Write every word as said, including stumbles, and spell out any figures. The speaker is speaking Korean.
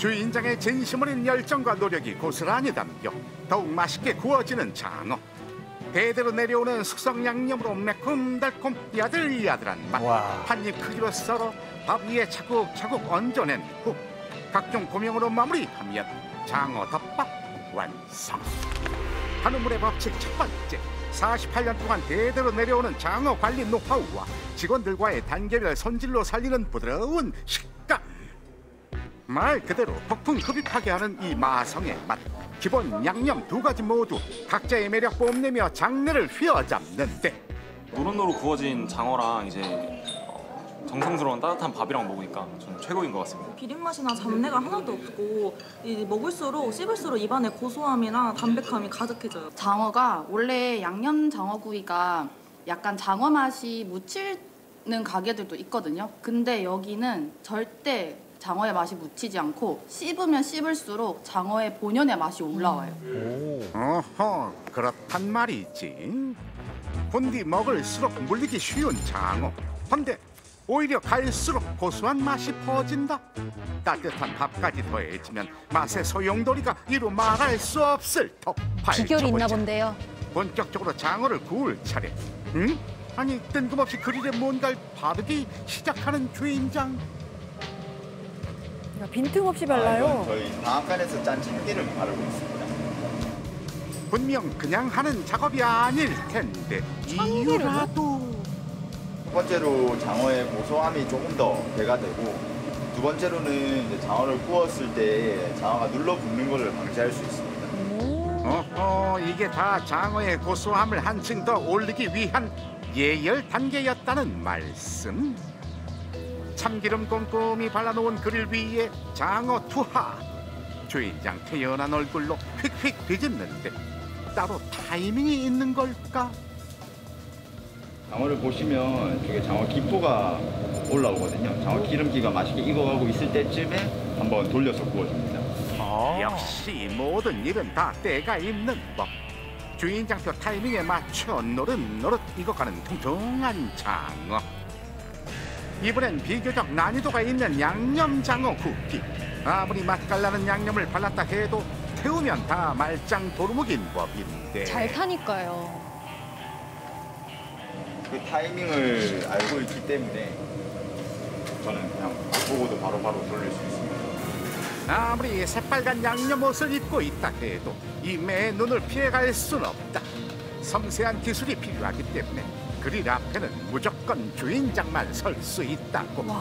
주인장의 진심 어린 열정과 노력이 고스란히 담겨 더욱 맛있게 구워지는 장어. 대대로 내려오는 숙성 양념으로 매콤달콤 야들야들한 맛. 한 입 크기로 썰어 밥 위에 차곡차곡 얹어낸 후 각종 고명으로 마무리하면 장어 덮밥 완성. 한우물의 법칙 첫 번째, 사십팔 년 동안 대대로 내려오는 장어 관리 노하우와 직원들과의 단계별 손질로 살리는 부드러운 식감. 말 그대로 폭풍 흡입하게 하는 이 마성의 맛. 기본 양념 두 가지 모두 각자의 매력 뽐내며 장내를 휘어잡는데, 노릇노릇 구워진 장어랑 이제 정성스러운 따뜻한 밥이랑 먹으니까 저는 최고인 것 같습니다. 비린맛이나 잡내가 하나도 없고 이 먹을수록 씹을수록 입안에 고소함이나 담백함이 가득해져요. 장어가 원래 양념 장어구이가 약간 장어 맛이 묻히는 가게들도 있거든요. 근데 여기는 절대 장어의 맛이 묻히지 않고 씹으면 씹을수록 장어의 본연의 맛이 올라와요. 어허, 그렇단 말이지. 본디 먹을수록 물리기 쉬운 장어. 근데 오히려 갈수록 고소한 맛이 퍼진다. 따뜻한 밥까지 더해지면 맛의 소용돌이가 이루 말할 수 없을 터. 비결이 있나 본데요. 본격적으로 장어를 구울 차례. 응? 아니 뜬금없이 그릴에 뭔가를 바르기 시작하는 주인장. 빈틈없이 발라요. 저희 방앗간에서 짠 참기름 바르고 있습니다. 분명 그냥 하는 작업이 아닐 텐데 이유라도. 첫 번째로 장어의 고소함이 조금 더 배가 되고, 두 번째로는 이제 장어를 구웠을 때 장어가 눌러붙는 것을 방지할 수 있습니다. 어허, 이게 다 장어의 고소함을 한층 더 올리기 위한 예열 단계였다는 말씀. 참기름 꼼꼼히 발라놓은 그릴 위에 장어 투하. 주인장 태연한 얼굴로 휙휙 뒤집는데 따로 타이밍이 있는 걸까? 장어를 보시면 저게 장어 기포가 올라오거든요. 장어 기름기가 맛있게 익어가고 있을 때쯤에 한번 돌려서 구워줍니다. 역시 모든 일은 다 때가 있는 법. 주인장표 타이밍에 맞춰 노릇노릇 익어가는 통통한 장어. 이번엔 비교적 난이도가 있는 양념장어 굽기. 아무리 맛깔나는 양념을 발랐다 해도 태우면 다 말짱 도루묵인 법인데. 잘 타니까요. 그 타이밍을 알고 있기 때문에 저는 그냥 보고도 바로바로 돌릴 수 있습니다. 아무리 새빨간 양념 옷을 입고 있다 해도 이 매의 눈을 피해갈 순 없다. 섬세한 기술이 필요하기 때문에 그릴 앞에는 무조건 주인장만 설 수 있다고.